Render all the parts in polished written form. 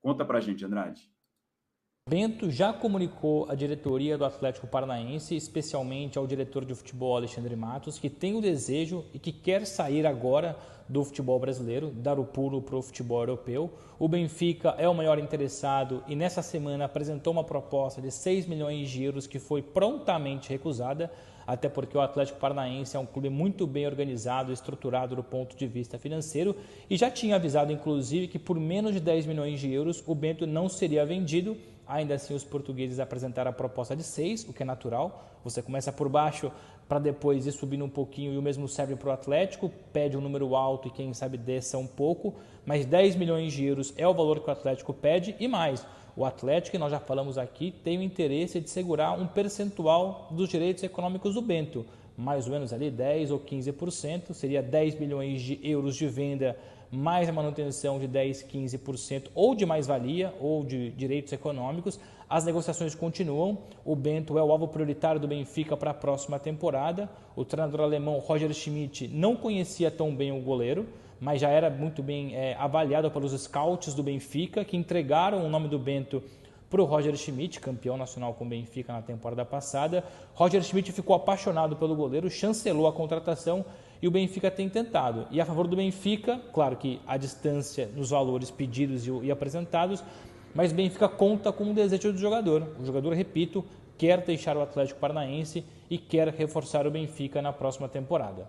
Conta pra gente, Andrade. Bento já comunicou à diretoria do Atlético Paranaense, especialmente ao diretor de futebol Alexandre Matos, que tem o desejo e que quer sair agora do futebol brasileiro, dar o pulo para o futebol europeu. O Benfica é o maior interessado e nessa semana apresentou uma proposta de 6 milhões de euros que foi prontamente recusada, até porque o Atlético Paranaense é um clube muito bem organizado e estruturado do ponto de vista financeiro e já tinha avisado, inclusive, que por menos de 10 milhões de euros o Bento não seria vendido. Ainda assim, os portugueses apresentaram a proposta de 6, o que é natural. Você começa por baixo para depois ir subindo um pouquinho e o mesmo serve para o Atlético, pede um número alto e quem sabe desça um pouco, mas 10 milhões de euros é o valor que o Atlético pede e mais. O Atlético, que nós já falamos aqui, tem o interesse de segurar um percentual dos direitos econômicos do Bento, mais ou menos ali 10 ou 15%, seria 10 milhões de euros de venda mais a manutenção de 10, 15% ou de mais-valia ou de direitos econômicos. As negociações continuam, o Bento é o alvo prioritário do Benfica para a próxima temporada. O treinador alemão Roger Schmidt não conhecia tão bem o goleiro, mas já era muito bem avaliado pelos scouts do Benfica, que entregaram o nome do Bento para o Roger Schmidt, campeão nacional com o Benfica na temporada passada. Roger Schmidt ficou apaixonado pelo goleiro, chancelou a contratação e o Benfica tem tentado. E a favor do Benfica, claro que a distância nos valores pedidos e apresentados, mas o Benfica conta com o desejo do jogador. O jogador, repito, quer deixar o Atlético Paranaense e quer reforçar o Benfica na próxima temporada.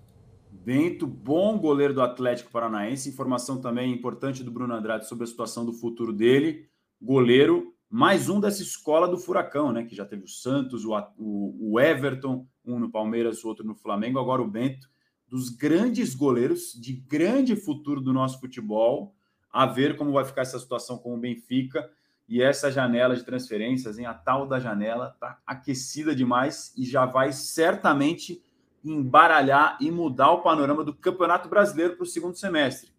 Bento, bom goleiro do Atlético Paranaense. Informação também importante do Bruno Andrade sobre a situação do futuro dele. Goleiro, mais um dessa escola do Furacão, né? Que já teve o Santos, o Everton, um no Palmeiras, o outro no Flamengo, agora o Bento. Dos grandes goleiros, de grande futuro do nosso futebol. A ver como vai ficar essa situação com o Benfica. E essa janela de transferências, a tal da janela, está aquecida demais e já vai certamente embaralhar e mudar o panorama do Campeonato Brasileiro para o segundo semestre.